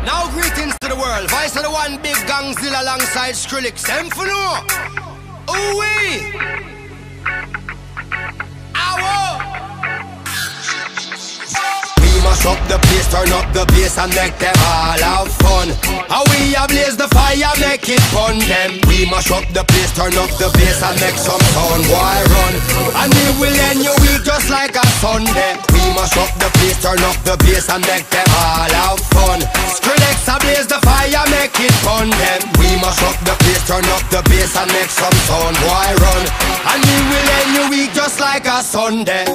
Now greetings to the world. Voice of the one big Gangzilla alongside Skrillex. Them for no. Ooh-wee. Mash up the place, turn up the bass and make them all have fun. How we ablaze the fire, make it fun them. We mash up the place, turn up the bass and make some sound, boy run. And we will end your week just like a Sunday. We mash up the place, turn up the bass and make them all have fun. Skrillex ablaze the fire, make it fun them. We mash up the place, turn up the bass and make some sound, boy run. And we will end your week just like a Sunday.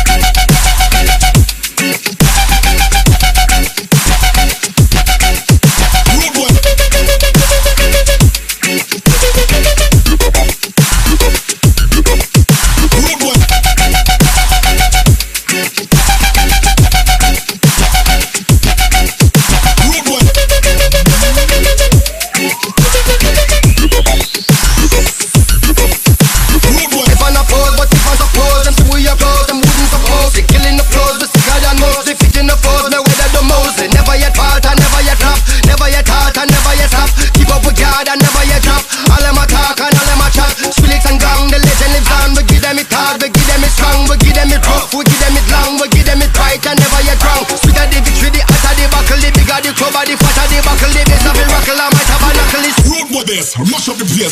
Mash up the place.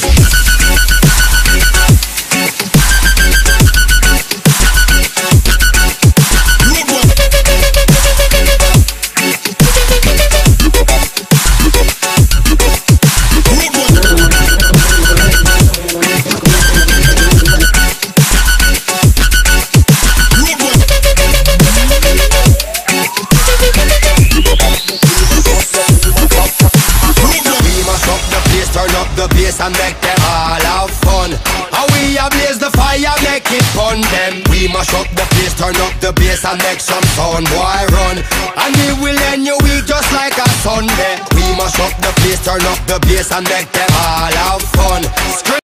And make them all have fun. How we ablaze the fire, make it fun them. We mash up the place, turn up the bass and make some sound, boy run. And we will end your week just like a Sunday. We mash up the place, turn up the bass and make them all have fun.